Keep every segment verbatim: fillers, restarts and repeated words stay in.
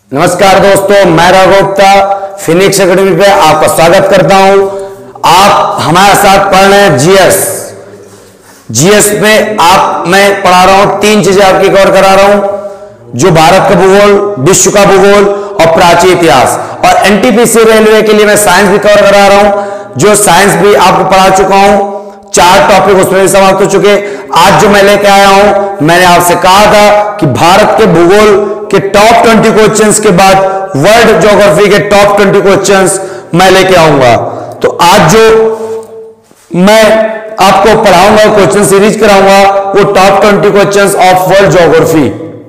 नमस्कार दोस्तों, मैं राघव गुप्ता फिनिक्स एकेडमी पे आपका स्वागत करता हूं। आप हमारे साथ पढ़ रहे हैं जीएस। जीएस में आप मैं पढ़ा रहा हूं, तीन चीजें आपकी कवर करा रहा हूं, जो भारत का भूगोल, विश्व का भूगोल और प्राचीन इतिहास। और एनटीपीसी रेलवे के लिए मैं साइंस भी कवर करा रहा हूं, जो साइंस भी आपको पढ़ा चुका हूं। चार टॉपिक उसमें भी समाप्त हो चुके। आज जो मैं लेके आया हूं, मैंने आपसे कहा था कि भारत के भूगोल के टॉप ट्वेंटी क्वेश्चंस के बाद वर्ल्ड ज्योग्राफी के टॉप ट्वेंटी क्वेश्चंस मैं लेके आऊंगा। तो आज जो मैं आपको पढ़ाऊंगा, क्वेश्चन सीरीज कराऊंगा, वो top twenty questions of world geography.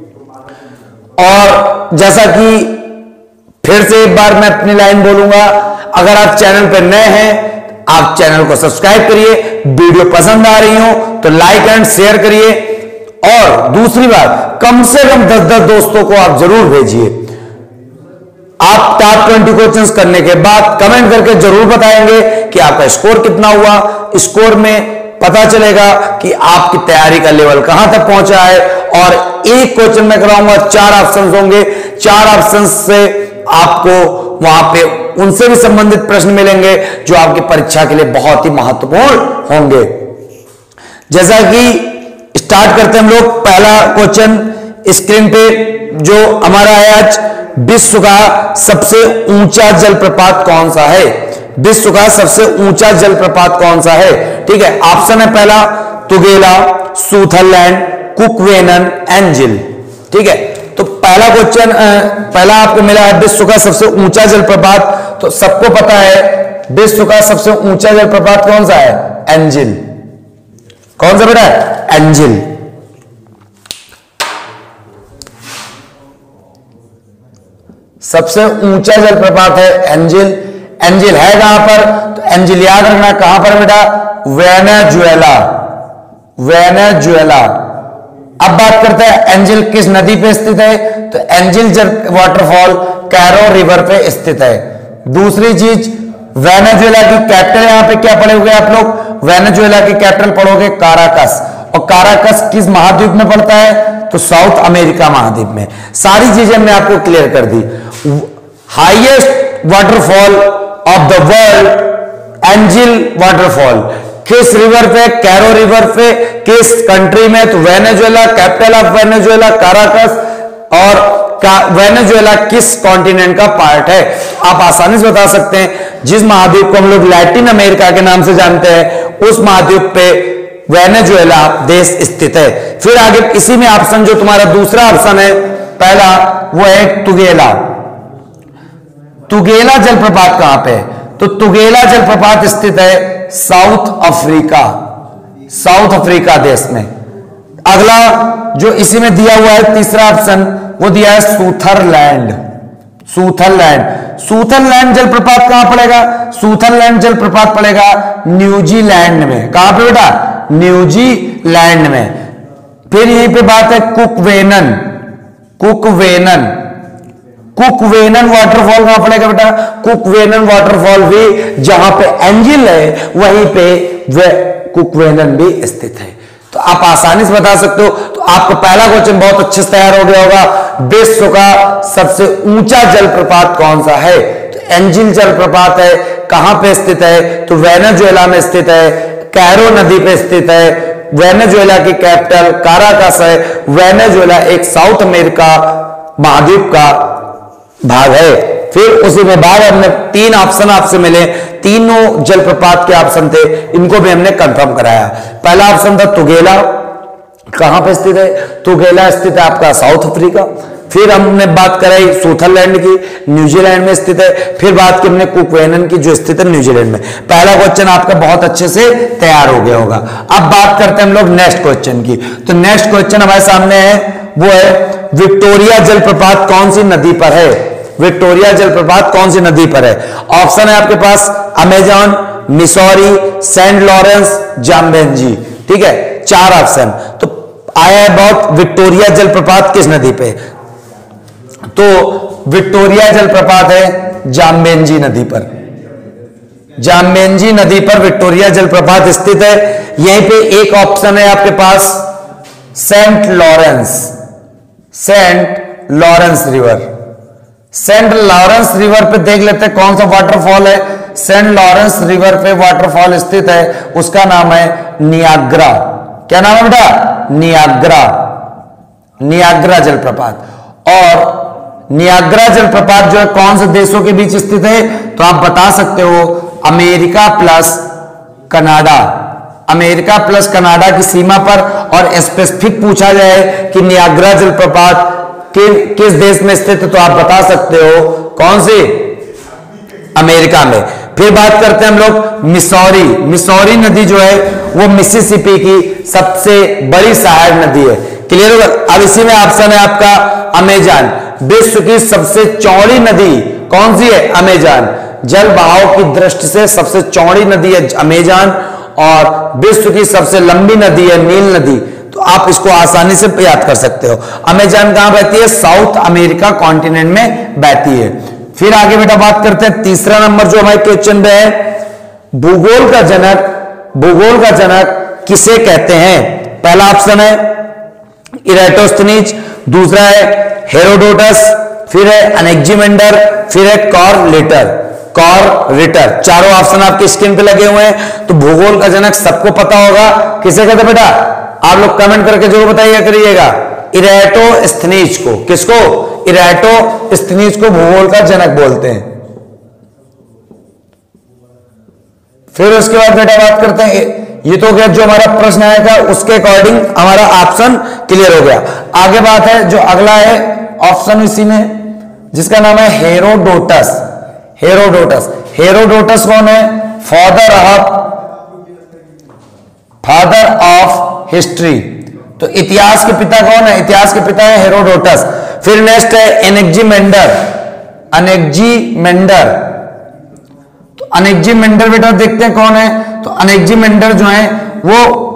और जैसा कि फिर से एक बार मैं अपनी लाइन बोलूंगा, अगर आप चैनल पर नए हैं, आप चैनल को सब्सक्राइब करिए, वीडियो पसंद आ रही हो तो लाइक एंड शेयर करिए, और दूसरी बात, कम से कम दस दस दोस्तों को आप जरूर भेजिए। आप टॉप ट्वेंटी क्वेश्चंस करने के बाद कमेंट करके जरूर बताएंगे कि आपका स्कोर कितना हुआ। स्कोर में पता चलेगा कि आपकी तैयारी का लेवल कहां तक पहुंचा है। और एक क्वेश्चन मैं कराऊंगा, चार ऑप्शंस होंगे, चार ऑप्शंस से आपको वहां पे उनसे भी संबंधित प्रश्न मिलेंगे जो आपकी परीक्षा के लिए बहुत ही महत्वपूर्ण होंगे। जैसा कि स्टार्ट करते हैं हम लोग। पहला क्वेश्चन स्क्रीन पे जो हमारा है आज, विश्व का सबसे ऊंचा जलप्रपात कौन सा है? विश्व का सबसे ऊंचा जलप्रपात कौन सा है? ठीक है, ऑप्शन है पहला तुगेला, सुथरलैंड, कुकवेनन, एंजिल। ठीक है, तो पहला क्वेश्चन पहला आपको मिला है विश्व का सबसे ऊंचा जलप्रपात। तो सबको पता है विश्व का सबसे ऊंचा जलप्रपात कौन सा है? एंजिल। कौन सा बेटा? एंजिल। सबसे ऊंचा जलप्रपात है एंजिल। एंजिल है कहां पर? तो एंजिल याद रखना कहां पर बेटा? वेनेजुएला। वेनेजुएला। अब बात करते हैं एंजिल किस नदी पे स्थित है? तो एंजिल जल वाटरफॉल कैरो रिवर पे स्थित है। दूसरी चीज, वेनेजुएला की कैपिटल यहां पे क्या पढ़ोगे आप लोग? वेनेजुएला की कैपिटल पढ़ोगे काराकस। और काराकस किस महाद्वीप में पड़ता है? तो साउथ अमेरिका महाद्वीप में। सारी चीजें हमने आपको क्लियर कर दी। Highest waterfall of the world angel waterfall किस रिवर पे? कैरो रिवर पे। किस कंट्री में? तो Venezuela. Capital of Venezuela Caracas. और वेनेजुएला किस कॉन्टिनेंट का पार्ट है? आप आसानी से बता सकते हैं, जिस महाद्वीप को हम लोग लैटिन अमेरिका के नाम से जानते हैं, उस महाद्वीप पे वेनेजुएला देश स्थित है। फिर आगे इसी में ऑप्शन जो तुम्हारा दूसरा ऑप्शन है पहला, वो है तुगेला। तुगेला जलप्रपात कहां पे? तो तुगेला जलप्रपात स्थित है साउथ अफ्रीका। साउथ अफ्रीका देश में। अगला जो इसी में दिया हुआ है तीसरा ऑप्शन, वो दिया है सुथरलैंड। सुथरलैंड। सुथरलैंड जलप्रपात कहां पड़ेगा? सुथरलैंड जलप्रपात पड़ेगा न्यूजीलैंड में। कहां पे बेटा? न्यूजीलैंड में। फिर यहीं पे बात है कुकवेनन। कुकवेनन। कुकवेनन वाटरफॉल कहां पड़ेगा बेटा? कुकवेनन वाटरफॉल भी जहां पे एंजिल है वहीं पे वे कुकवेनन भी स्थित है। तो आप आसानी से बता सकते हो। तो आपका पहला क्वेश्चन बहुत अच्छे से तैयार हो गया होगा। विश्व का सबसे ऊंचा जलप्रपात कौन सा है? तो एंजिल जलप्रपात है। कहां पे स्थित है? तो वेनेजुएला में स्थित है। कैरो नदी पे स्थित है। वेनेजुएला की कैपिटल काराकस है। वेनेजुएला एक साउथ अमेरिका महाद्वीप का भाग है। फिर उसी में बाद हमने तीन ऑप्शन आपसे मिले, तीनों जलप्रपात के ऑप्शन थे, इनको भी हमने कंफर्म कराया। पहला ऑप्शन था तुगेला। कहां पे स्थित है? तुगेला स्थित है आपका साउथ अफ्रीका। फिर हमने बात कराई सुथरलैंड की, न्यूजीलैंड में स्थित है। फिर बात की हमने कुकवेनन की, जो स्थित है न्यूजीलैंड में। पहला क्वेश्चन आपका बहुत अच्छे से तैयार हो गया होगा। अब बात करते हैं हम लोग नेक्स्ट क्वेश्चन की। तो नेक्स्ट क्वेश्चन हमारे सामने है, वो है विक्टोरिया जलप्रपात कौन सी नदी पर है? विक्टोरिया जलप्रपात कौन सी नदी पर है? ऑप्शन है आपके पास Amazon, Missouri, Saint Lawrence, Zambezi. ठीक है, चार ऑप्शन। तो आया है बहुत, विक्टोरिया जलप्रपात किस नदी पे? तो विक्टोरिया जलप्रपात है जाम्बेंजी नदी पर। जाम्बेंजी नदी पर विक्टोरिया जलप्रपात स्थित है। यहीं पे एक ऑप्शन है आपके पास Saint Lawrence. Saint Lawrence river, Saint Lawrence river पे देख लेते हैं कौन सा वाटरफॉल है। सेंट लॉरेंस रिवर पे वाटरफॉल स्थित है, उसका नाम है नियाग्रा। क्या नाम है बेटा? नियाग्रा। नियाग्रा जलप्रपात। और नियाग्रा जलप्रपात जो है कौन से देशों के बीच स्थित है? तो आप बता सकते हो America plus Canada. America plus Canada की सीमा पर। और स्पेसिफिक पूछा जाए कि नियाग्रा जलप्रपात कि, किस देश में स्थित है, तो आप बता सकते हो कौन सी? अमेरिका में। फिर बात करते हैं हम लोग मिसौरी। मिसौरी नदी जो है वो मिसिसिपी की सबसे बड़ी सहायक नदी है। क्लियर होगा? अब इसी में ऑप्शन है आपका अमेजन। विश्व की सबसे चौड़ी नदी कौन सी है? अमेजन। जल बहाव की दृष्टि से सबसे चौड़ी नदी है अमेजन, और विश्व की सबसे लंबी नदी है नील नदी। तो आप इसको आसानी से याद कर सकते हो। अमेजन कहां बहती है? साउथ अमेरिका कॉन्टिनेंट में बहती है। फिर आगे बेटा बात करते हैं तीसरा नंबर जो हमारे क्वेश्चन में है, भूगोल का जनक। भूगोल का जनक किसे कहते हैं? पहला ऑप्शन है इराटोस्थनीज, दूसरा है हेरोडोटस, फिर है अनेक्जिमेंडर, फिर है कॉरलेटर। कॉरलेटर। चारों ऑप्शन आपके स्क्रीन पे लगे हुए हैं। तो भूगोल का जनक सबको पता होगा, किसे कहते बेटा? आप लोग कमेंट करके जरूर बताइए करिएगा। इराटोस्थनीज को। किसको? इराटोस्थनीज को भूगोल का जनक बोलते हैं। फिर उसके बाद बेटा बात करते हैं, ये तो गया जो हमारा प्रश्न आया था उसके अकॉर्डिंग हमारा ऑप्शन क्लियर हो गया। आगे बात है जो अगला है ऑप्शन इसी में, जिसका नाम है हेरोडोटस। हेरोडोटस। हेरोडोटस कौन है? Father of father of history. तो इतिहास के पिता कौन है? इतिहास के पिता है हेरोडोटस। फिर नेक्स्ट है एनेक्जिमेंडर। अनेक्जिमेंडर। तो अनेक्जिमेंडर बेटा देखते हैं कौन है। तो अनेक्जिमेंडर जो है वो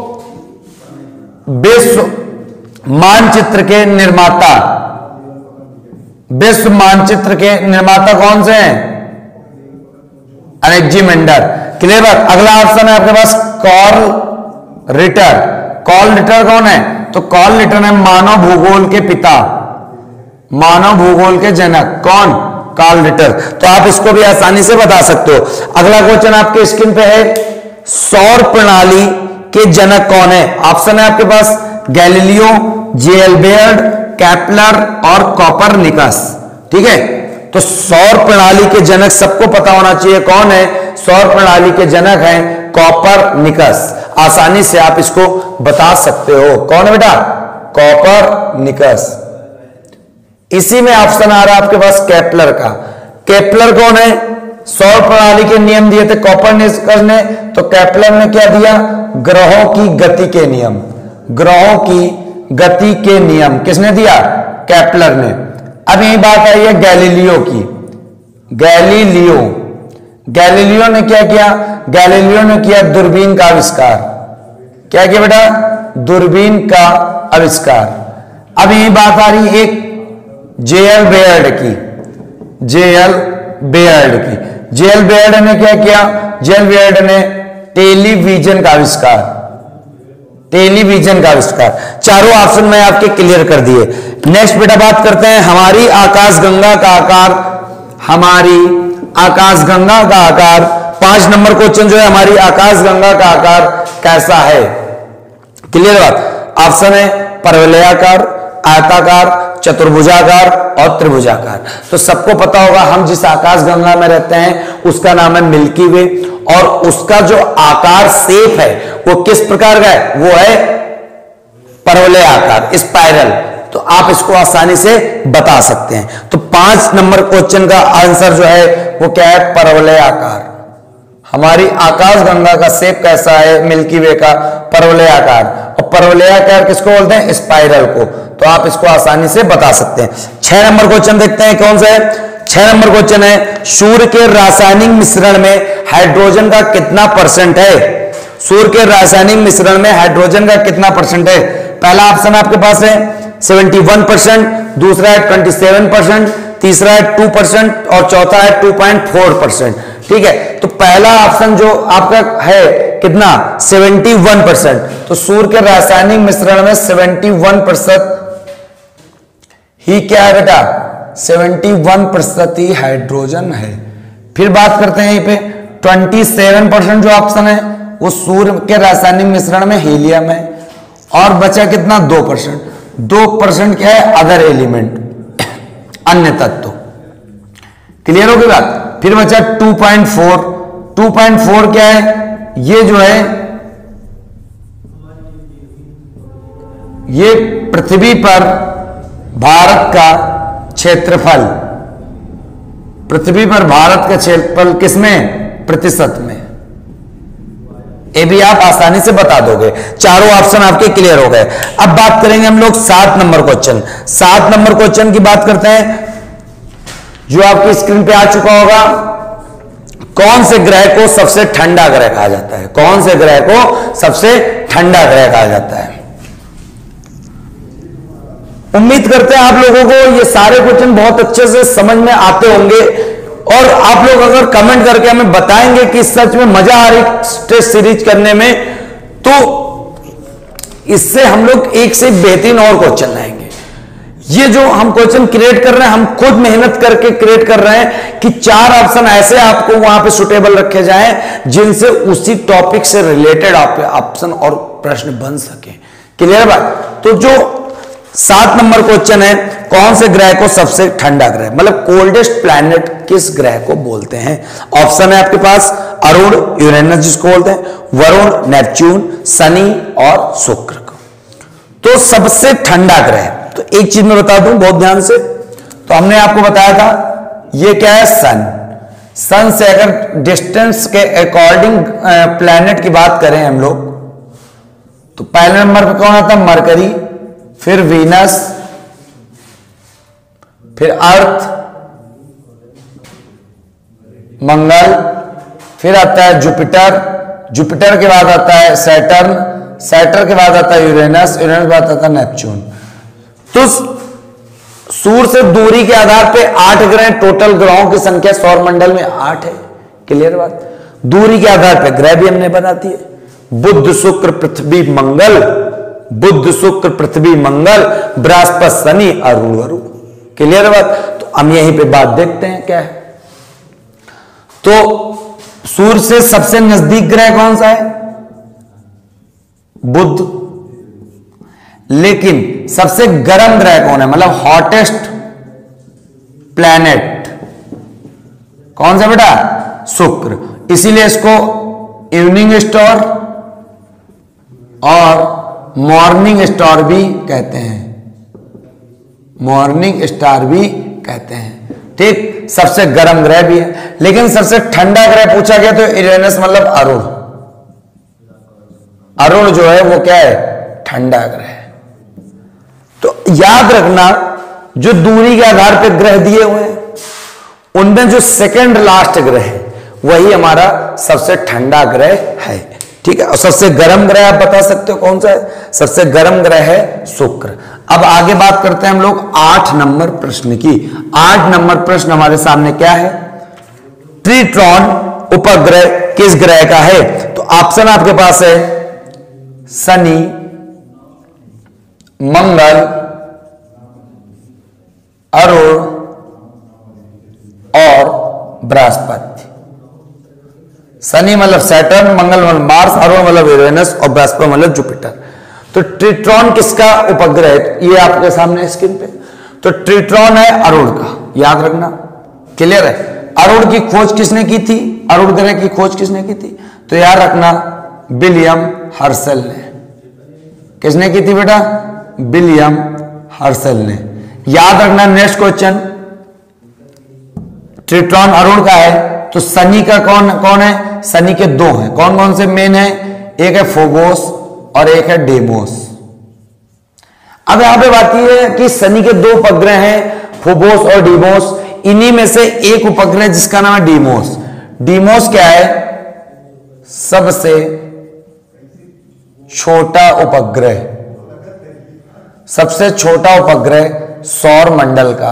विश्व मानचित्र के निर्माता। विश्व मानचित्र के निर्माता कौन से हैं? अनेक्जिमेंडर। क्लियर बात? अगला ऑप्शन है आपके पास कॉरलेटर। कॉरलेटर कौन है? तो कॉरलेटर है मानव भूगोल के पिता, मानव भूगोल के जनक। कौन? कॉरलेटर। तो आप इसको भी आसानी से बता सकते हो। अगला क्वेश्चन आपके स्क्रीन पे है, सौर प्रणाली के जनक कौन है? ऑप्शन है आपके पास गैलीलियो, जेएलबर्ट, केपलर और कोपरनिकस। ठीक है, तो सौर प्रणाली के जनक सबको पता होना चाहिए कौन है? सौर प्रणाली के जनक हैं कोपरनिकस। आसानी से आप इसको बता सकते हो। कौन है बेटा? कोपरनिकस। इसी में ऑप्शन आ रहा है आपके पास केपलर का। केपलर कौन है? सौर प्रणाली के नियम दिए थे कोपरनिकस ने, तो केपलर ने क्या दिया? ग्रहों की गति के नियम। ग्रहों की गति के नियम किसने दिया? केपलर ने। अब यही बात आई है गैलीलियो की। गैलीलियो गैलीलियो ने क्या किया? गैलीलियो ने किया दूरबीन का आविष्कार। क्या किया बेटा? दूरबीन का आविष्कार। अब यही बात आ रही एक जेएल बेयर्ड की। जेएल बेयर्ड की। जेएल बेयर्ड ने क्या किया? जेएल बेयर्ड ने टेलीविजन का आविष्कार। टेलीविजन का आविष्कार। चारों ऑप्शन में आपके क्लियर कर दिए। नेक्स्ट बेटा बात करते हैं हमारी आकाशगंगा का आकार। हमारी आकाशगंगा का आकार, पांच नंबर क्वेश्चन जो है, हमारी आकाशगंगा का आकार कैसा है? क्लियर बात? ऑप्शन है परवलयाकार, आयताकार, चतुर्भुजाकार और त्रिभुजाकार। तो सबको पता होगा हम जिस आकाशगंगा में रहते हैं उसका नाम है मिल्की वे, और उसका जो आकार शेप है वो किस प्रकार का है? वो है परवलयाकार, स्पाइरल। तो आप इसको आसानी से बता सकते हैं। तो पांच नंबर क्वेश्चन का आंसर जो है वो क्या है? परवलयाकार। हमारी आकाशगंगा का शेप कैसा है? मिल्की वे का परवलयाकार। और परवलयाकार किसको बोलते हैं? स्पाइरल को। तो आप इसको आसानी से बता सकते हैं। छह नंबर क्वेश्चन देखते हैं कौन सा है। छह नंबर क्वेश्चन है, सूर्य के रासायनिक मिश्रण में हाइड्रोजन का कितना परसेंट है? सूर्य के रासायनिक मिश्रण में हाइड्रोजन का कितना परसेंट है? पहला ऑप्शन आपके पास है इकहत्तर परसेंट, दूसरा है सत्ताईस परसेंट, तीसरा है टू परसेंट और चौथा है टू पॉइंट फोर परसेंट। ठीक है, तो पहला ऑप्शन जो आपका है कितना? इकहत्तर परसेंट। तो सूर्य के रासायनिक मिश्रण में इकहत्तर परसेंट ही क्या है बेटा? इकहत्तर प्रतिशत ही हाइड्रोजन है। फिर बात करते हैं यहीं पे सत्ताईस परसेंट जो ऑप्शन है वो सूर्य के रासायनिक मिश्रण में हीलियम है, और बचा कितना दो परसेंट। दो परसेंट क्या है, अदर एलिमेंट, अन्य तत्व। क्लियर हो गई बात। फिर बचा two point four. Two point four क्या है, ये जो है ये पृथ्वी पर भारत का क्षेत्रफल, पृथ्वी पर भारत का क्षेत्रफल किसमें, प्रतिशत में। ये भी आप आसानी से बता दोगे। चारों ऑप्शन आपके क्लियर हो गए। अब बात करेंगे हम लोग सात नंबर क्वेश्चन। सात नंबर क्वेश्चन की बात करते हैं, जो आपकी स्क्रीन पे आ चुका होगा। कौन से ग्रह को सबसे ठंडा ग्रह कहा जाता है? कौन से ग्रह को सबसे ठंडा ग्रह कहा जाता है? उम्मीद करते हैं आप लोगों को ये सारे क्वेश्चन बहुत अच्छे से समझ में आते होंगे, और आप लोग अगर कमेंट करके हमें बताएंगे कि सच में मजा आ रही टेस्ट सीरीज करने में, तो इससे हम लोग एक से बेहतरीन और क्वेश्चन लाएंगे। ये जो हम क्वेश्चन क्रिएट कर रहे हैं, हम खुद मेहनत करके क्रिएट कर रहे हैं कि चार ऑप्शन ऐसे आपको वहां पे सुटेबल रखे जाएं जिनसे उसी टॉपिक से रिलेटेड ऑप्शन और प्रश्न बन सके। क्लियर बात। तो जो सात नंबर क्वेश्चन है, कौन से ग्रह को सबसे ठंडा ग्रह, मतलब कोल्डेस्ट प्लैनेट किस ग्रह को बोलते हैं? ऑप्शन है आपके पास अरुण, यूरेनस जिसको बोलते हैं, वरुण, नेपच्यून, शनि और शुक्र को। तो सबसे ठंडा ग्रह, तो एक चीज मैं बता दूं बहुत ध्यान से, तो हमने आपको बताया था ये क्या है, सन। सन से अगर डिस्टेंस के अकॉर्डिंग प्लैनेट की बात करें हम लोग, तो पहले नंबर पर कौन आता है, मरकरी, फिर वीनस, फिर अर्थ, मंगल, फिर आता है जुपिटर, जुपिटर के बाद आता है सैटर्न, सैटर्न के बाद आता है यूरेनस, यूरेनस के बाद आता है नेपच्यून। तो सूर्य से दूरी के आधार पे आठ ग्रह, टोटल ग्रहों की संख्या सौर मंडल में आठ है। क्लियर बात। दूरी के आधार पे ग्रह भी हमने बनाती है, बुध, शुक्र, पृथ्वी, मंगल, बुध, शुक्र, पृथ्वी, मंगल, बृहस्पति, शनि, अरुण, वरुण। क्लियर बात। तो हम यहीं पे बात देखते हैं क्या है। तो सूर्य से सबसे नजदीक ग्रह कौन सा है, बुध। लेकिन सबसे गर्म ग्रह कौन है, मतलब हॉटेस्ट प्लैनेट कौन सा बेटा, शुक्र। इसीलिए इसको इवनिंग स्टार और मॉर्निंग स्टार भी कहते हैं, मॉर्निंग स्टार भी कहते हैं। ठीक, सबसे गर्म ग्रह भी है। लेकिन सबसे ठंडा ग्रह पूछा गया तो यूरेनस मतलब अरुण, अरुण जो है वो क्या है, ठंडा ग्रह है। तो याद रखना, जो दूरी के आधार पर ग्रह दिए हुए हैं उनमें जो सेकंड लास्ट ग्रह है वही हमारा सबसे ठंडा ग्रह है। ठीक है। और सबसे गर्म ग्रह आप बता सकते हो कौन सा है, सबसे गर्म ग्रह है शुक्र। अब आगे बात करते हैं हम लोग आठ नंबर प्रश्न की। आठ नंबर प्रश्न हमारे सामने क्या है, ट्रिटॉन उपग्रह किस ग्रह का है? तो ऑप्शन आपके पास है शनि, मंगल, अरुण और बृहस्पति। शनि मतलब सैटर्न, मंगल मतलब मार्स, अरुण मतलब यूरेनस और बृहस्पति मतलब जुपिटर। तो ट्रिटॉन किसका उपग्रह है, ये आपके सामने स्क्रीन पे। तो ट्रिटॉन है अरुण का, याद रखना। क्लियर है। अरुण की खोज किसने की थी, अरुण ग्रह की खोज किसने की थी? तो याद रखना विलियम हर्शल ने। किसने की थी बेटा, विलियम हर्शल ने। याद रखना नेक्स्ट क्वेश्चन, ट्रिटॉन अरुण का है तो शनि का कौन कौन है? शनि के दो हैं, कौन कौन से मेन है? एक है फोबोस और एक है डेमोस। अब यहां पे बात यह है कि शनि के दो उपग्रह हैं, फोबोस और डीमोस। इन्हीं में से एक उपग्रह जिसका नाम है डीमोस। डीमोस क्या है? सबसे छोटा उपग्रह, सबसे छोटा उपग्रह सौर मंडल का,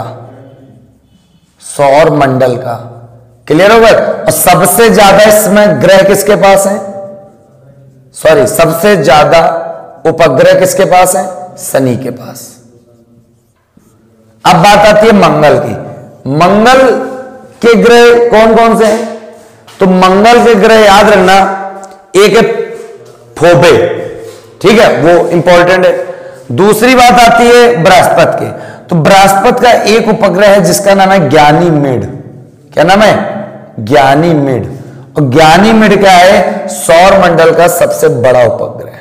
सौर मंडल का। क्लियर हो गया। और सबसे ज्यादा इसमें ग्रह किसके पास है, सॉरी सबसे ज्यादा उपग्रह किसके पास है? शनि के पास। अब बात आती है मंगल की। मंगल के ग्रह कौन कौन से हैं? तो मंगल के ग्रह याद रखना, एक है फोबे, ठीक है, वो इंपॉर्टेंट है। दूसरी बात आती है बृहस्पति के। तो बृहस्पति का एक उपग्रह है जिसका नाम है ज्ञानीमेड। क्या नाम है? ज्ञानीमेड। और ज्ञानीमेड क्या है? सौर मंडल का सबसे बड़ा उपग्रह,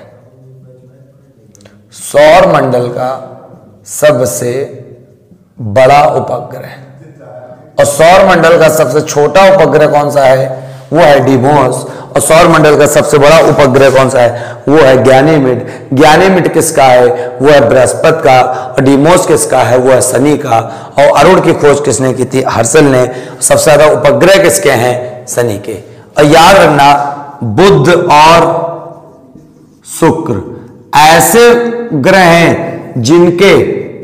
सौर मंडल का सबसे बड़ा उपग्रह। और सौर मंडल का सबसे छोटा उपग्रह कौन सा है? वो है डिमोस। और सौर मंडल का सबसे बड़ा उपग्रह कौन सा है? वो है ज्ञानीमेड। ज्ञानीमेड किसका है? वो है बृहस्पति का। और डिमोस किसका है? वो है शनि का। और अरुण की खोज किसने की थी? हर्षल ने। सबसे ज्यादा उपग्रह किसके हैं? शनि के। और याद रखना, बुध और शुक्र ऐसे ग्रह हैं जिनके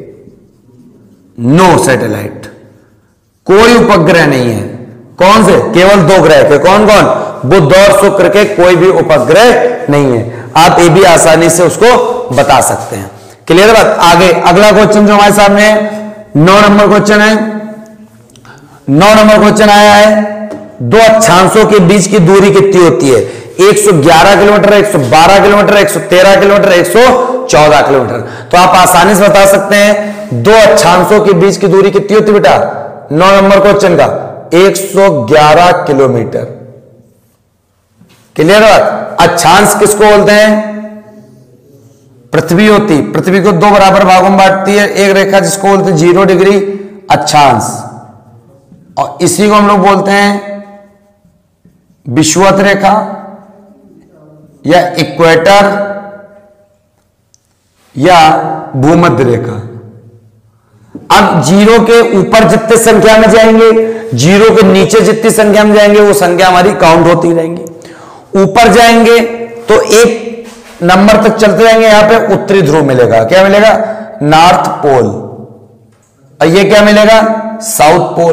नो सैटेलाइट, कोई उपग्रह नहीं है। कौन से? केवल दो ग्रह के। कौन कौन? बुध और शुक्र के कोई भी उपग्रह नहीं है। आप ये भी आसानी से उसको बता सकते हैं। क्लियर बात? आगे अगला क्वेश्चन जो हमारे सामने है, नौ नंबर क्वेश्चन है। नौ नंबर क्वेश्चन आया है, दो अक्षांशों के बीच की दूरी कितनी होती है? एक सौ ग्यारह किलोमीटर, एक सौ बारह किलोमीटर, एक सौ तेरह किलोमीटर, एक सौ चौदह किलोमीटर। तो आप आसानी से बता सकते हैं दो अक्षांशों के बीच की दूरी कितनी होती है बेटा? नौ नंबर क्वेश्चन का एक सौ ग्यारह किलोमीटर। क्लियर बात? अक्षांश किसको बोलते हैं? पृथ्वी होती, पृथ्वी को दो बराबर भागों में बांटती है एक रेखा, जिसको बोलते हैं जीरो डिग्री अक्षांश। और इसी को हम लोग बोलते हैं विषुवत रेखा या इक्वेटर या भूमध्य रेखा। अब जीरो के ऊपर जितने संख्या में जाएंगे, जीरो के नीचे जितनी संख्या में जाएंगे, वो संख्या हमारी काउंट होती रहेंगी। ऊपर जाएंगे तो एक नंबर तक चलते जाएंगे, यहां पे उत्तरी ध्रुव मिलेगा। क्या मिलेगा? North pole. और ये क्या मिलेगा? South pole.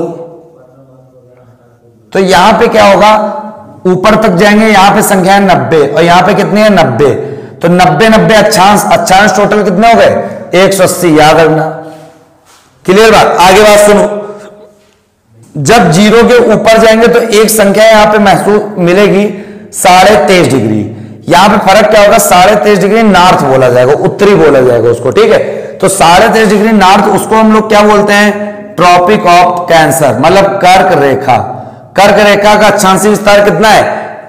तो यहां पे क्या होगा? ऊपर तक जाएंगे, यहां पे संख्या है नब्बे और यहां पे कितनी है? नब्बे। तो नब्बे नब्बे अक्षांश, अक्षांश टोटल कितने हो गए? एक सौ अस्सी। याद रखना। क्लियर बात? आगे बात सुनो, जब जीरो के ऊपर जाएंगे तो एक संख्या यहां पे महसूस मिलेगी साढ़े तेईस डिग्री। यहां पे फर्क क्या होगा? साढ़े तेईस डिग्री नॉर्थ बोला जाएगा, उत्तरी बोला जाएगा उसको, ठीक है। तो साढ़े तेईस डिग्री नॉर्थ, उसको हम लोग क्या बोलते हैं? ट्रॉपिक ऑफ कैंसर, मतलब कर्क रेखा। कर्क रेखा का अक्षांशीय विस्तार कितना है?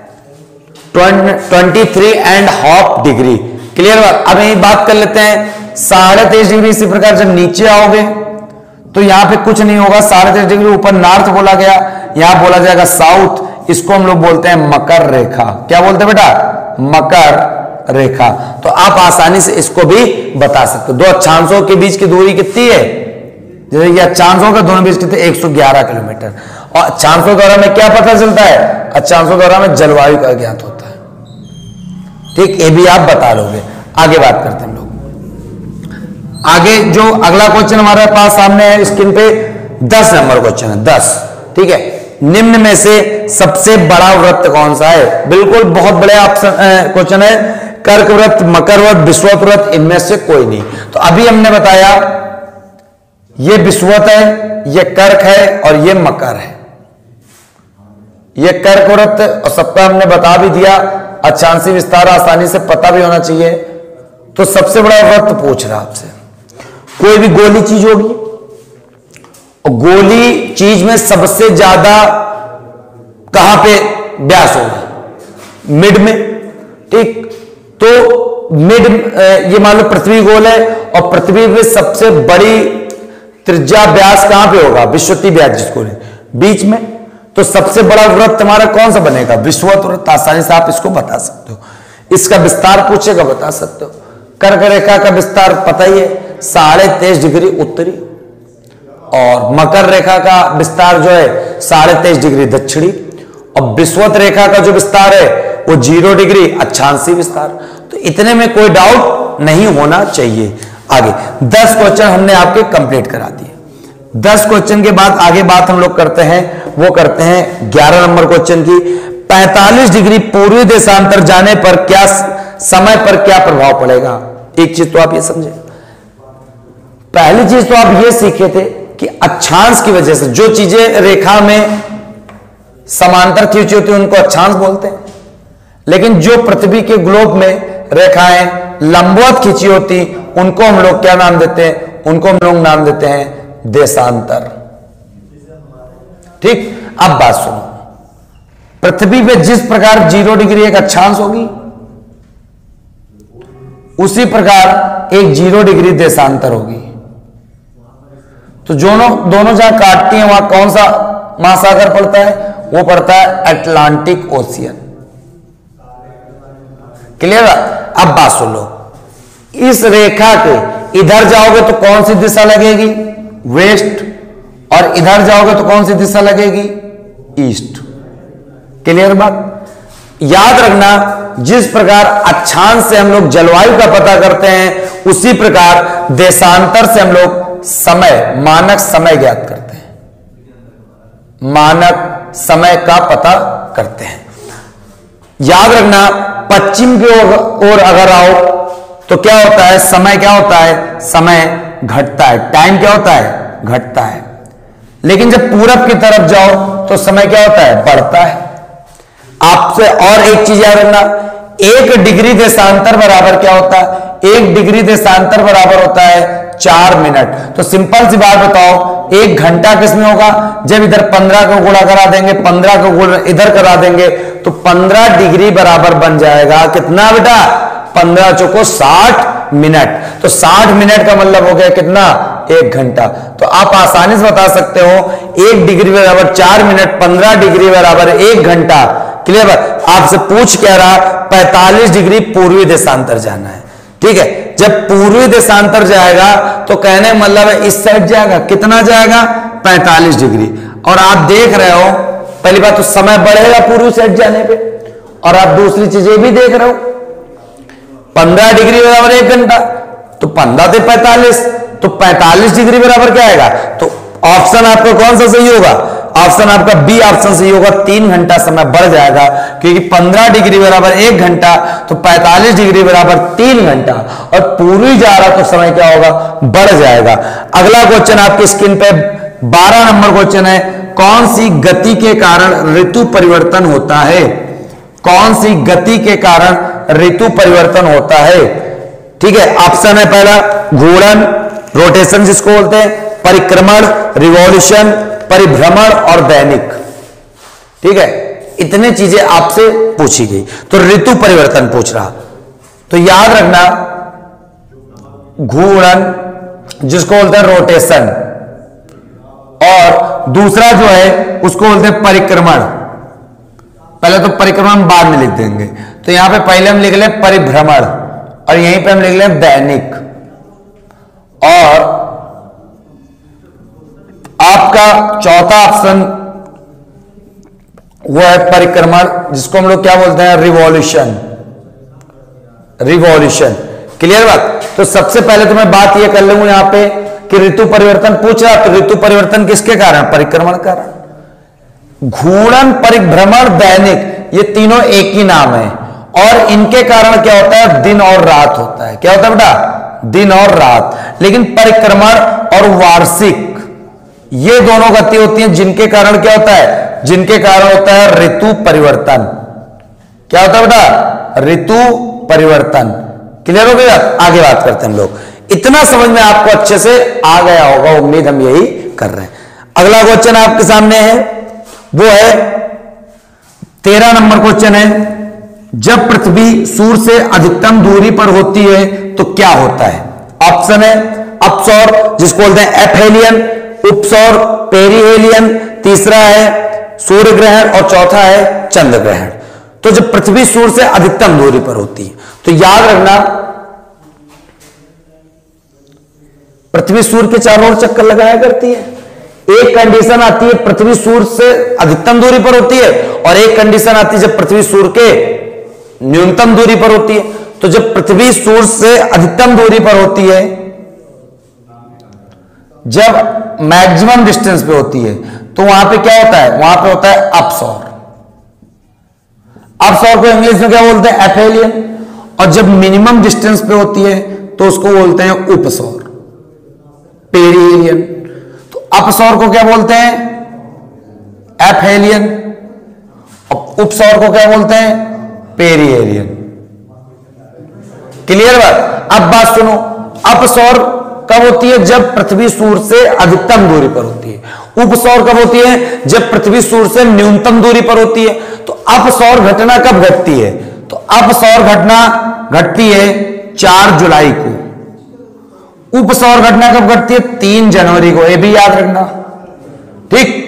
Twenty three and half degree. Clear बात? अब यही बात कर लेते हैं, साढ़े तेईस डिग्री इसी प्रकार जब नीचे आओगे तो यहां पे कुछ नहीं होगा। साढ़े तेईस डिग्री ऊपर नॉर्थ बोला गया, यहां बोला जाएगा साउथ। इसको हम लोग बोलते हैं मकर रेखा। क्या बोलते हैं बेटा? मकर रेखा। तो आप आसानी से इसको भी बता सकते हो। दो अक्षांशों के बीच की दूरी कितनी है? जैसे ये अक्षांशों के दोनों बीच कितने? एक सौ ग्यारह किलोमीटर। और अक्षांशों द्वारा में क्या पता चलता है? अक्षांशों द्वारा में जलवायु का ज्ञात होता है। ठीक, ये भी आप बता लोगे। आगे बात करते हैं हम लोग। आगे जो अगला क्वेश्चन हमारे पास सामने है स्क्रीन पे, दस नंबर क्वेश्चन है। दस, ठीक है। निम्न में से सबसे बड़ा वृत्त कौन सा है? बिल्कुल बहुत बड़े ऑप्शन क्वेश्चन है। कर्क वृत्त, मकर वृत्त, विषुवत वृत्त, इनमें से कोई नहीं। तो अभी हमने बताया ये विषुवत है, ये कर्क है और ये मकर है। ये कर्क वृत्त और सबका हमने बता भी दिया। अक्षांशीय विस्तार आसानी से पता भी होना चाहिए। तो सबसे बड़ा वृत्त पूछ रहा आपसे, कोई भी गोली चीज होगी और गोली चीज में सबसे ज्यादा कहां पे व्यास होगा? मिड में, ठीक। तो मिड, ये मान लो पृथ्वी गोल है और पृथ्वी में सबसे बड़ी त्रिज्या व्यास कहां पे होगा? विषुवतीय व्यास जिसको बीच में। तो सबसे बड़ा वृत्त हमारा कौन सा बनेगा? विषुवत वृत्त। आसानी से आप इसको बता सकते हो। इसका विस्तार पूछेगा, बता सकते हो। कर्क रेखा का विस्तार पता ही है, साढ़े तेईस डिग्री उत्तरी। और मकर रेखा का विस्तार जो है साढ़े तेईस डिग्री दक्षिणी। और विषुवत रेखा का जो विस्तार है वो जीरो डिग्री अक्षांशीय विस्तार। तो इतने में कोई डाउट नहीं होना चाहिए। आगे दस क्वेश्चन हमने आपके कंप्लीट करा दिए। दस क्वेश्चन के बाद आगे बात हम लोग करते हैं, वो करते हैं ग्यारह नंबर क्वेश्चन की। पैंतालीस डिग्री पूर्वी देशांतर जाने पर क्या समय पर क्या प्रभाव पड़ेगा? एक चीज तो आप ये समझे, पहली चीज तो आप ये सीखे थे कि अक्षांश की वजह से जो चीजें रेखा में समांतर खींची होती है उनको अक्षांश बोलते हैं, लेकिन जो पृथ्वी के ग्लोब में रेखाएं लंबवत खींची होती उनको हम लोग क्या नाम देते हैं? उनको हम लोग नाम देते हैं देशांतर। ठीक, अब बात सुनो, पृथ्वी पे जिस प्रकार जीरो डिग्री एक अक्षांश होगी उसी प्रकार एक जीरो डिग्री देशांतर होगी। तो दोनों दोनों जहां काटती हैं वहां कौन सा महासागर पड़ता है? वो पड़ता है अटलांटिक ओशियन। क्लियर? अब बात सुन लो, इस रेखा के इधर जाओगे तो कौन सी दिशा लगेगी? वेस्ट, और इधर जाओगे तो कौन सी दिशा लगेगी? ईस्ट। क्लियर बात? याद रखना, जिस प्रकार अक्षांश से हम लोग जलवायु का पता करते हैं उसी प्रकार देशांतर से हम लोग समय, मानक समय ज्ञात करते हैं, मानक समय का पता करते हैं। याद रखना, पश्चिम की ओर अगर आओ तो क्या होता है? समय क्या होता है? समय घटता है, टाइम क्या होता है? घटता है। लेकिन जब पूरब की तरफ जाओ तो समय क्या होता है? बढ़ता है। आपसे और एक चीज याद रखना, एक डिग्री देशांतर बराबर क्या होता है? एक डिग्री देशांतर बराबर होता है चार मिनट। तो सिंपल सी बात बताओ, एक घंटा किसमें होगा? जब इधर पंद्रह को गुणा करा देंगे, पंद्रह को गुणा इधर करा देंगे तो पंद्रह डिग्री बराबर बन जाएगा कितना बेटा? पंद्रह चौको साठ मिनट। तो साठ मिनट का मतलब हो गया कितना? एक घंटा। तो आप आसानी से बता सकते हो एक डिग्री बराबर चार मिनट, पंद्रह डिग्री बराबर एक घंटा। क्लियर? आपसे पूछ क्या रहा? पैंतालीस डिग्री पूर्वी देशांतर जाना है। ठीक है, जब पूर्वी देशांतर जाएगा तो कहने मतलब है इस साइड जाएगा, कितना जाएगा? पैंतालीस डिग्री। और आप देख रहे हो, पहली बात तो समय बढ़ेगा पूर्वी साइड जाने पे, और आप दूसरी चीजें भी देख रहे हो, पंद्रह डिग्री बराबर एक घंटा, तो पंद्रह से पैंतालीस, तो पैंतालीस डिग्री बराबर क्या आएगा? तो ऑप्शन आपका कौन सा सही होगा? ऑप्शन आपका बी ऑप्शन सही होगा, तीन घंटा समय बढ़ जाएगा, क्योंकि पंद्रह डिग्री बराबर एक घंटा तो पैंतालीस डिग्री बराबर तीन घंटा, और पूर्वी जा रहा तो समय क्या होगा? बढ़ जाएगा। अगला क्वेश्चन आपकी स्क्रीन पे बारह नंबर क्वेश्चन है, कौन सी गति के कारण ऋतु परिवर्तन होता है? कौन सी गति के कारण ऋतु परिवर्तन होता है? ठीक है, ऑप्शन है पहला घूर्णन, रोटेशन जिसको बोलते हैं, परिक्रमण, रिवॉल्यूशन, परिभ्रमण और दैनिक। ठीक है, इतने चीजें आपसे पूछी गई। तो ऋतु परिवर्तन पूछ रहा, तो याद रखना घूर्णन जिसको बोलते हैं रोटेशन, और दूसरा जो है उसको बोलते हैं परिक्रमण। पहले तो परिक्रमण बाद में लिख देंगे, तो यहां पे पहले हम लिख लें परिभ्रमण, और यहीं पे हम लिख लें दैनिक। और आपका चौथा ऑप्शन वो है परिक्रमण, जिसको हम लोग क्या बोलते हैं? रिवॉल्यूशन। रिवॉल्यूशन। क्लियर बात? तो सबसे पहले तो मैं बात ये कर लूंगा यहां पे कि ऋतु परिवर्तन पूछ रहा, तो ऋतु परिवर्तन किसके कारण? परिक्रमण कारण। घूर्णन, परिभ्रमण, दैनिक, ये तीनों एक ही नाम है, और इनके कारण क्या होता है? दिन और रात होता है। क्या होता है बेटा? दिन और रात। लेकिन परिक्रमण और वार्षिक ये दोनों गति होती हैं, जिनके कारण क्या होता है? जिनके कारण होता है ऋतु परिवर्तन। क्या होता है बेटा? ऋतु परिवर्तन। क्लियर हो गया? आगे बात करते हैं हम लोग। इतना समझ में आपको अच्छे से आ गया होगा, उम्मीद हम यही कर रहे हैं। अगला क्वेश्चन आपके सामने है, वो है तेरह नंबर क्वेश्चन है, जब पृथ्वी सूर्य से अधिकतम दूरी पर होती है तो क्या होता है? ऑप्शन है अपसौर जिसको बोलते हैं एफहेलियन, उपसौर पेरिहेलियन, तीसरा है सूर्य ग्रहण, और चौथा है चंद्र ग्रहण। तो जब पृथ्वी सूर्य से अधिकतम दूरी पर होती है तो याद रखना पृथ्वी सूर्य के चारों ओर चक्कर लगाया करती है। एक कंडीशन आती है पृथ्वी सूर्य से अधिकतम दूरी पर होती है, और एक कंडीशन आती है जब पृथ्वी सूर्य के न्यूनतम दूरी पर होती है। तो जब पृथ्वी सूर्य से अधिकतम दूरी पर होती है, जब मैक्सिमम डिस्टेंस पे होती है, तो वहां पे क्या होता है? वहां पे होता है अपसौर। अपसौर को इंग्लिश में क्या बोलते हैं? एफहेलियन। और जब मिनिमम डिस्टेंस पे होती है तो उसको बोलते हैं उपसौर। पेरिहेलियन। तो अपसौर को क्या बोलते हैं? एपहेलियन। और उपसौर को क्या बोलते हैं? पेरिहेलियन। क्लियर बात? अब बात सुनो, अपसौर कब होती है? जब पृथ्वी सूर्य से अधिकतम दूरी पर होती है। उपसौर कब होती है? जब पृथ्वी सूर्य से न्यूनतम दूरी पर होती है। तो अपसौर घटना कब घटती है? तो अपसौर घटना घटती है चार जुलाई को। उपसौर घटना कब घटती है? तीन जनवरी को। यह भी याद रखना, ठीक।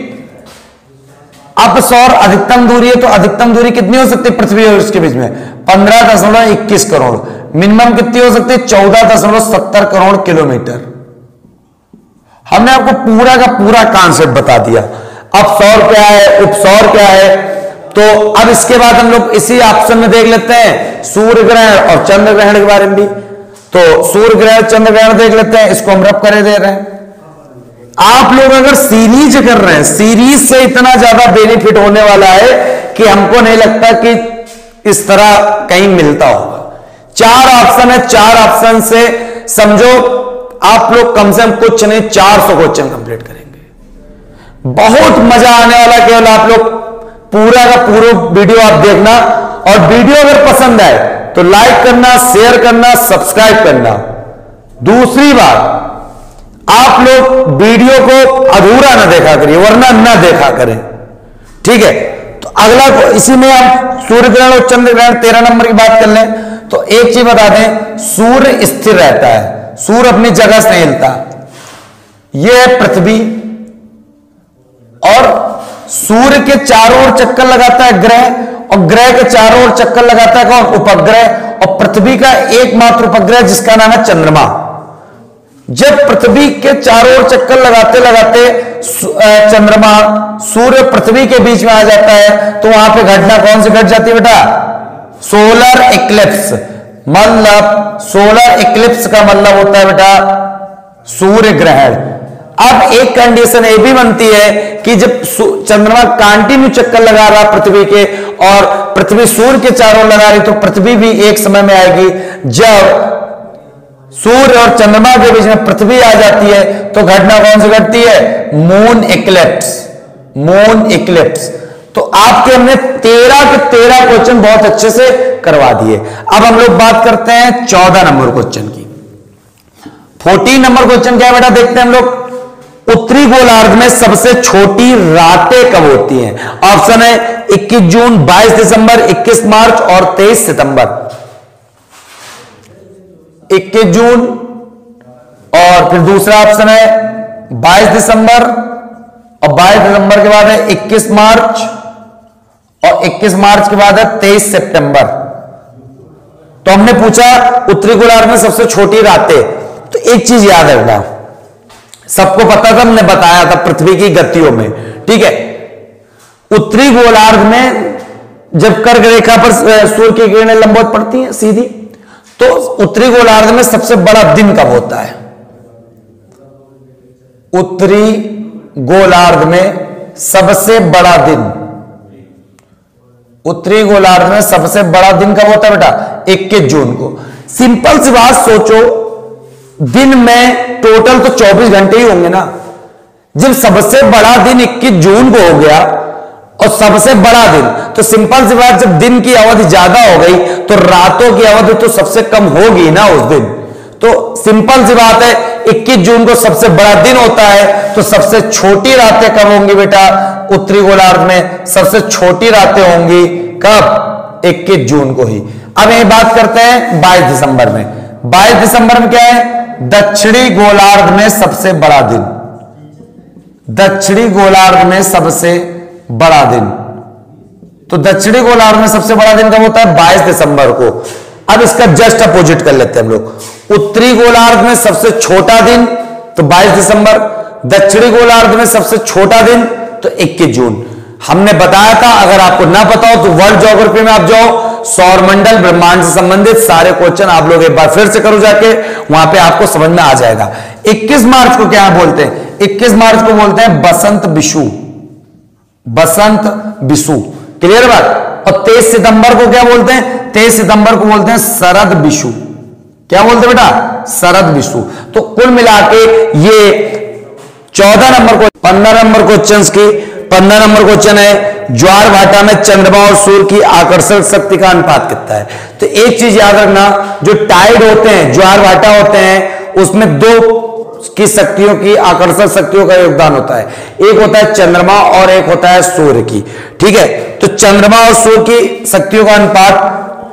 अपसौर अधिकतम दूरी है, तो अधिकतम दूरी कितनी हो सकती है पृथ्वी और इसके बीच में? पंद्रह दशमलव इक्कीस करोड़। मिनिमम कितनी हो सकती है? चौदह दशमलव सत्तर करोड़ किलोमीटर। हमने आपको पूरा का पूरा कॉन्सेप्ट बता दिया। अपसौर क्या है, उपसौर क्या है। तो अब इसके बाद हम लोग इसी ऑप्शन में देख लेते हैं सूर्य ग्रहण और चंद्र ग्रहण के बारे में भी। तो सूर्य ग्रहण चंद्र ग्रहण देख लेते हैं। इसको हम रब करे दे रहे हैं। आप लोग अगर सीरीज कर रहे हैं, सीरीज से इतना ज्यादा बेनिफिट होने वाला है कि हमको नहीं लगता कि इस तरह कहीं मिलता होगा। चार ऑप्शन है, चार ऑप्शन से समझो आप लोग कम से कम कुछ नहीं चार सौ क्वेश्चन कंप्लीट करेंगे। बहुत मजा आने वाला। केवल आप लोग पूरा का पूरा वीडियो आप देखना, और वीडियो अगर पसंद आए तो लाइक करना, शेयर करना, सब्सक्राइब करना। दूसरी बात, आप लोग वीडियो को अधूरा ना देखा करिए, वरना ना देखा करें, ठीक है। तो अगला इसी में आप सूर्य ग्रहण और चंद्र ग्रहण तेरह नंबर की बात कर लें। तो एक चीज बता दें, सूर्य स्थिर रहता है, सूर्य अपनी जगह से नहीं हिलता। यह है पृथ्वी, और सूर्य के चारों ओर चक्कर लगाता है ग्रह, और ग्रह के चारों ओर चक्कर लगाता है कौन? उपग्रह। और पृथ्वी का एकमात्र उपग्रह जिसका नाम है चंद्रमा। जब पृथ्वी के चारों ओर चक्कर लगाते लगाते चंद्रमा सूर्य पृथ्वी के बीच में आ जाता है, तो वहां पे घटना कौन सी घट जाती है बेटा? Solar eclipse. मतलब सोलर इक्लिप्स का मतलब होता है बेटा सूर्य ग्रहण। अब एक कंडीशन ये भी बनती है कि जब चंद्रमा कंटिन्यू चक्कर लगा रहा पृथ्वी के, और पृथ्वी सूर्य के चारों ओर लगा रही, तो पृथ्वी भी एक समय में आएगी जब सूर्य और चंद्रमा के बीच में पृथ्वी आ जाती है। तो घटना कौन सी घटती है? Moon eclipse. Moon eclipse. तो आपके हमने तेरह के तेरह क्वेश्चन बहुत अच्छे से करवा दिए। अब हम लोग बात करते हैं चौदह नंबर क्वेश्चन की। फोर्टीन नंबर क्वेश्चन क्या है बेटा? देखते हैं हम लोग। उत्तरी गोलार्ध में सबसे छोटी रातें कब होती हैं? ऑप्शन है इक्कीस जून, बाईस दिसंबर, इक्कीस मार्च और तेईस सितंबर। इक्कीस जून, और फिर दूसरा ऑप्शन है बाईस दिसंबर, और बाईस दिसंबर के बाद है इक्कीस मार्च, और इक्कीस मार्च के बाद है तेईस सितंबर। तो हमने पूछा उत्तरी गोलार्ध में सबसे छोटी रातें। तो एक चीज याद रखना, सबको पता था, हमने बताया था पृथ्वी की गतियों में, ठीक है। उत्तरी गोलार्ध में जब कर्क रेखा पर सूर्य की किरणें लंबवत पड़ती हैं सीधी, तो उत्तरी गोलार्ध में सबसे बड़ा दिन कब होता है? उत्तरी गोलार्ध में सबसे बड़ा दिन, उत्तरी गोलार्ध में सबसे बड़ा दिन कब होता है बेटा? इक्कीस जून को। सिंपल सी बात सोचो, दिन में टोटल तो चौबीस घंटे ही होंगे ना। जब सबसे बड़ा दिन इक्कीस जून को हो गया और सबसे बड़ा दिन, तो सिंपल सी बात, जब दिन की अवधि ज्यादा हो गई तो रातों की अवधि तो सबसे कम होगी ना उस दिन। तो सिंपल सी बात है, इक्कीस जून को सबसे बड़ा दिन होता है, तो सबसे छोटी रातें कब होंगी बेटा? उत्तरी गोलार्ध में सबसे छोटी रातें होंगी कब? इक्कीस जून को ही। अब ये बात करते हैं बाईस दिसंबर में। बाईस दिसंबर में क्या है? दक्षिणी गोलार्ध में सबसे बड़ा दिन। दक्षिणी गोलार्ध में सबसे बड़ा दिन। तो दक्षिणी गोलार्ध में सबसे बड़ा दिन कब होता है? बाईस दिसंबर को। अब इसका जस्ट अपोजिट कर लेते हैं हम लोग। उत्तरी गोलार्ध में सबसे छोटा दिन तो बाईस दिसंबर, दक्षिणी गोलार्ध में सबसे छोटा दिन तो इक्कीस जून। हमने बताया था, अगर आपको ना पता हो तो वर्ल्ड ज्योग्राफी में आप जाओ, सौरमंडल ब्रह्मांड से संबंधित सारे क्वेश्चन आप लोग एक बार फिर से करो जाके, वहां पे आपको समझ में आ जाएगा। इक्कीस मार्च को क्या बोलते हैं? इक्कीस मार्च को बोलते हैं बसंत विषु। बसंत विषु, क्लियर बात। और तेईस सितंबर को क्या बोलते हैं? तेईस सितंबर को बोलते हैं शरद विषु। क्या बोलते हैं बेटा? शरद विषु। तो कुल मिला के ये चौदह नंबर को पंद्रह नंबर क्वेश्चन की पंद्रह नंबर क्वेश्चन है ज्वार भाटा में चंद्रमा और सूर्य की आकर्षण शक्ति का अनुपात कितना है। तो एक चीज याद रखना, जो टाइड होते हैं, ज्वार भाटा होते हैं, उसमें दो की शक्तियों की आकर्षण शक्तियों का योगदान होता है, एक होता है चंद्रमा और एक होता है सूर्य की। ठीक है, तो चंद्रमा और सूर्य की शक्तियों का अनुपात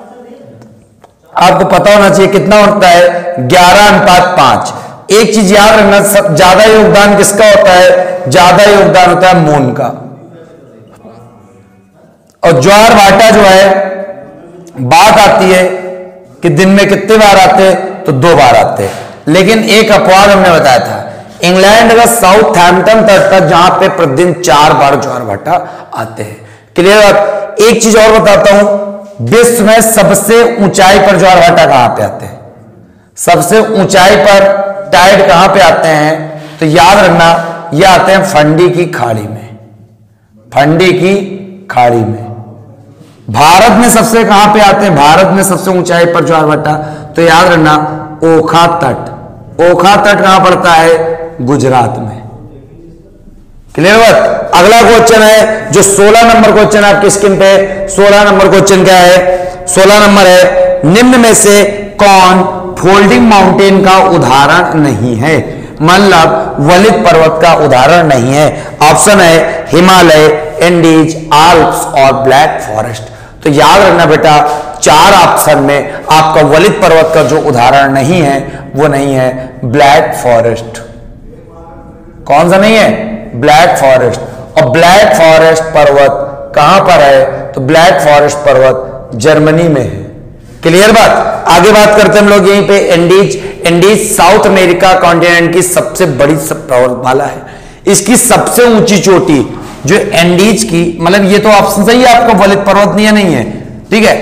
आपको पता होना चाहिए कितना होता है, ग्यारह अनुपात पांच। एक चीज याद रखना, सब ज्यादा योगदान किसका होता है, ज्यादा योगदान होता है मून का। और ज्वार भाटा जो है, बात आती है कि दिन में कितने बार आते हैं, तो दो बार आते हैं। लेकिन एक अपवाद हमने बताया था, इंग्लैंड का साउथहैम्पटन तट तक, जहां पे प्रतिदिन चार बार ज्वार भाटा आते हैं। क्लियर। एक चीज और बताता हूं, विश्व में सबसे ऊंचाई पर ज्वार भाटा कहां पे आते हैं, सबसे ऊंचाई पर टाइड कहां पे आते हैं, तो याद रखना ये आते हैं फंडी की खाड़ी में, फंडी की खाड़ी में। भारत में सबसे कहां पे आते हैं, भारत में सबसे ऊंचाई पर ज्वार भाटा, तो याद रखना ओखा तट। ओखा तट कहां पड़ता है, गुजरात में। क्लियर बात। अगला क्वेश्चन है जो सोलह नंबर क्वेश्चन आपकी स्क्रीन पे, सोलह नंबर क्वेश्चन क्या है, सोलह नंबर है, निम्न में से कौन फोल्डिंग माउंटेन का उदाहरण नहीं है, मतलब वलित पर्वत का उदाहरण नहीं है। ऑप्शन है हिमालय, एंडीज, आल्प्स और ब्लैक फॉरेस्ट। तो याद रखना बेटा, चार ऑप्शन में आपका वलित पर्वत का जो उदाहरण नहीं है वो नहीं है ब्लैक फॉरेस्ट। कौन सा नहीं है, ब्लैक फॉरेस्ट। और ब्लैक फॉरेस्ट पर्वत कहां पर है, तो ब्लैक फॉरेस्ट पर्वत जर्मनी में है। क्लियर बात। आगे बात करते हैं हम लोग यहीं पे Andes. Andes South America continent की सबसे बड़ी पर्वतमाला है। इसकी सबसे ऊंची चोटी जो एंडीज की, मतलब ये तो ऑप्शन सही है आपका, वलित पर्वत नहीं है, नहीं है, ठीक है।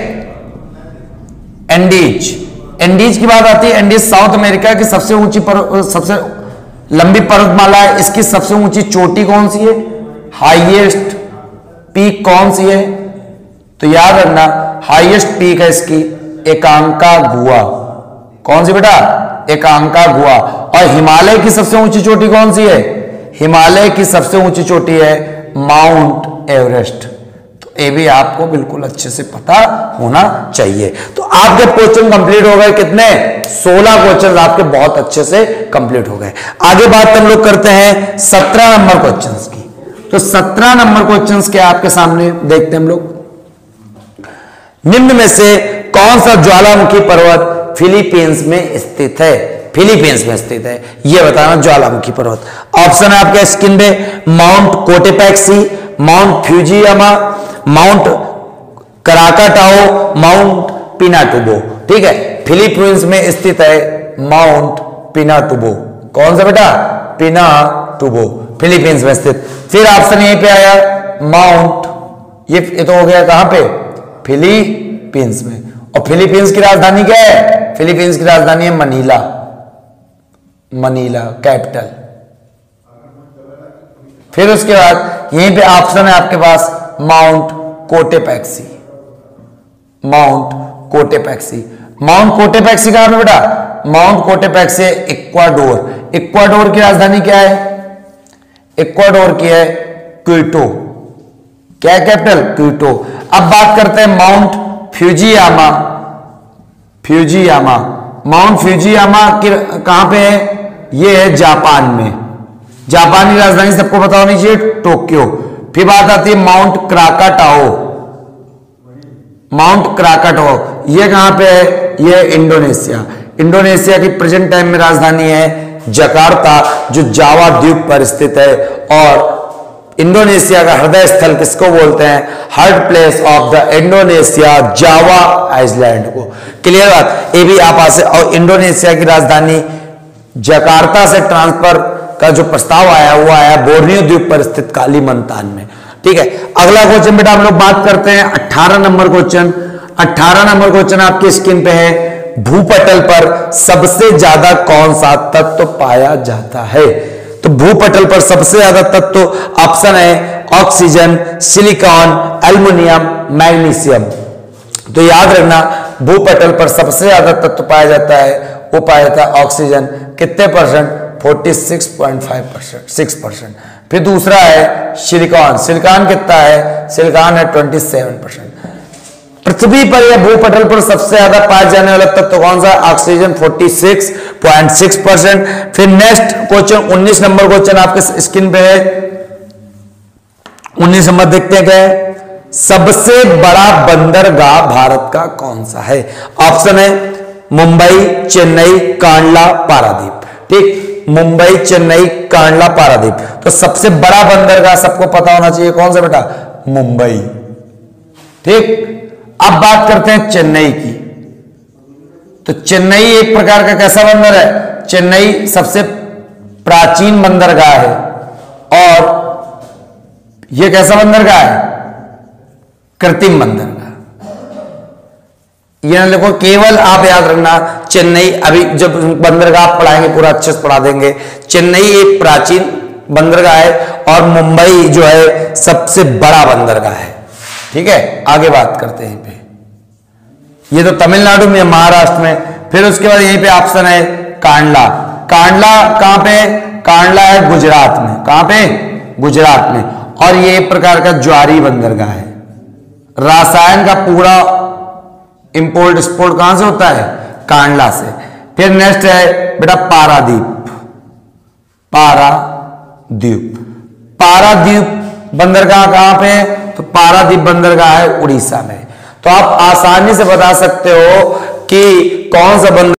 एंडीज, एंडीज की बात आती है, एंडीज साउथ अमेरिका की सबसे ऊंची पर, सबसे लंबी पर्वतमाला है। इसकी सबसे ऊंची चोटी कौन सी है, हाईएस्ट पीक कौन सी है, तो याद रखना हाईएस्ट पीक है इसकी एकांकागुआ। कौन सी बेटा, एकांकागुआ। और हिमालय की सबसे ऊंची चोटी कौन सी है, हिमालय की सबसे ऊंची चोटी है माउंट एवरेस्ट। तो ये भी आपको बिल्कुल अच्छे से पता होना चाहिए। तो आपके क्वेश्चन कंप्लीट हो गए कितने, सोलह क्वेश्चन आपके बहुत अच्छे से कंप्लीट हो गए। आगे बात हम लोग करते हैं सत्रह नंबर क्वेश्चंस की। तो सत्रह नंबर क्वेश्चंस क्या आपके सामने देखते हैं हम लोग, निम्न में से कौन सा ज्वालामुखी पर्वत फिलीपींस में स्थित है, फिलीपींस में स्थित है, यह बताना ज्वालामुखी पर्वत। ऑप्शन है आपके स्क्रीन पे, mount Cotopaxi, mount Fujiyama, mount Krakatoa, mount Pinatubo. ठीक है, फिलीपींस में स्थित है माउंट पिनाटुबो। कौन सा बेटा, पिनाटुबो, फिलीपींस में स्थित। फिर ऑप्शन यहीं पे आया माउंट, ये तो हो गया कहां पे, फिलीपींस में। और फिलीपींस की राजधानी क्या है, फिलीपींस की राजधानी है मनीला, मनीला कैपिटल। फिर उसके बाद यहीं पे ऑप्शन है आपके पास mount Cotopaxi, mount Cotopaxi. Mount Cotopaxi कहां पे बेटा, माउंट कोटेपेक्सी इक्वाडोर। इक्वाडोर की राजधानी क्या है, इक्वाडोर की है क्विटो। क्या है कैपिटल, क्विटो। अब बात करते हैं mount Fujiyama, Fujiyama, mount Fujiyama की कहां पे है, ये है जापान में। जापान की राजधानी सबको पता होनी चाहिए टोक्यो। फिर बात आती है माउंट क्राकाटाओ, माउंट क्राकाटाओ ये कहां पे है, ये इंडोनेशिया। इंडोनेशिया की प्रेजेंट टाइम में राजधानी है जकार्ता, जो जावा द्वीप पर स्थित है। और इंडोनेशिया का हृदय स्थल किसको बोलते हैं, heart place of the Indonesia, Java island को। क्लियर बात, ये भी आप आ से। और इंडोनेशिया की राजधानी जकार्ता से ट्रांसफर का जो प्रस्ताव आया वो आया बोर्नियो द्वीप पर स्थित कालीमंतान में। ठीक है, अगला क्वेश्चन बेटा हम लोग बात करते हैं अठारह नंबर क्वेश्चन। अठारह नंबर क्वेश्चन आपकी स्क्रीन पे है, भूपटल पर सबसे ज्यादा कौन सा तत्व पाया जाता है। तो भूपटल पर सबसे ज्यादा तत्व, ऑप्शन है ऑक्सीजन, सिलिकॉन, एल्युमिनियम, मैग्नीशियम। तो याद रखना भूपटल पर सबसे ज्यादा तत्व पाया जाता है वो पाया था ऑक्सीजन कितने परसेंट, छियालीस point five percent, six percent. फिर दूसरा है सिलिकॉन, सिलिकॉन कितना है, सिलिकॉन है सत्ताईस परसेंट। पृथ्वी पर या भूपटल पर सबसे ज्यादा पाए जाने वाला तत्व कौन सा, ऑक्सीजन छियालीस पॉइंट सिक्स परसेंट। फिर नेक्स्ट क्वेश्चन उन्नीस नंबर क्वेश्चन आपके स्क्रीन पे है, उन्नीस नंबर देखते हैं क्या है, सबसे बड़ा बंदरगाह भारत का कौन सा है। ऑप्शन है मुंबई, चेन्नई, कांडला, पारादीप। ठीक, मुंबई, चेन्नई, कांडला, पारादीप। तो सबसे बड़ा बंदरगाह सबको पता होना चाहिए कौन सा बेटा, मुंबई। ठीक, अब बात करते हैं चेन्नई की। तो चेन्नई एक प्रकार का कैसा बंदर है, चेन्नई सबसे प्राचीन बंदरगाह है। और यह कैसा बंदरगाह है, कृत्रिम बंदरगाह। यह देखो, केवल आप याद रखना चेन्नई, अभी जब बंदरगाह पढ़ाएंगे पूरा अच्छे से पढ़ा देंगे। चेन्नई एक प्राचीन बंदरगाह है और मुंबई जो है सबसे बड़ा बंदरगाह है। ठीक है, आगे बात करते हैं पे, ये तो तमिलनाडु में, महाराष्ट्र में। फिर उसके बाद यहीं पे ऑप्शन है कांडला। कांडला कहां पे, कांडला है गुजरात में। कहां पे, गुजरात में। और ये एक प्रकार का ज्वारी बंदरगाह है। रसायन का पूरा इंपोर्ट एक्सपोर्ट कहां से होता है, कांडला से। फिर नेक्स्ट है बेटा पारादीप, पारादीप। पारादीप बंदरगाह कहां पे है, तो पारादीप बंदरगाह है उड़ीसा में। तो आप आसानी से बता सकते हो कि कौन सा बंदर